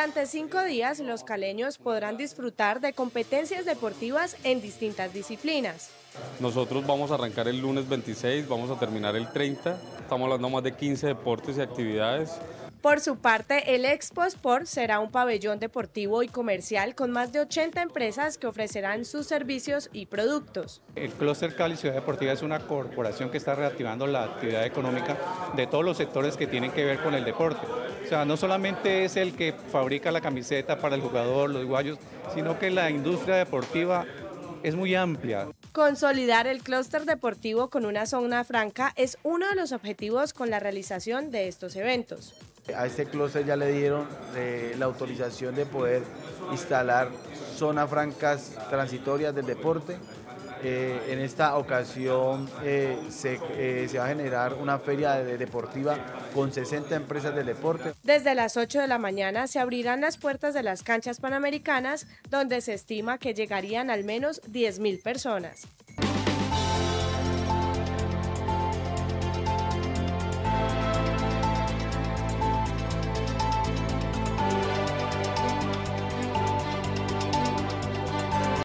Durante 5 días, los caleños podrán disfrutar de competencias deportivas en distintas disciplinas. Nosotros vamos a arrancar el lunes 26, vamos a terminar el 30. Estamos hablando de más de 15 deportes y actividades. Por su parte, el Expo Sport será un pabellón deportivo y comercial con más de 80 empresas que ofrecerán sus servicios y productos. El Clúster Cali Ciudad Deportiva es una corporación que está reactivando la actividad económica de todos los sectores que tienen que ver con el deporte. O sea, no solamente es el que fabrica la camiseta para el jugador, los guayos, sino que la industria deportiva es muy amplia. Consolidar el clúster deportivo con una zona franca es uno de los objetivos con la realización de estos eventos. A este clúster ya le dieron la autorización de poder instalar zonas francas transitorias del deporte. En esta ocasión se va a generar una feria deportiva con 60 empresas del deporte. Desde las 8 de la mañana se abrirán las puertas de las canchas panamericanas, donde se estima que llegarían al menos 10.000 personas.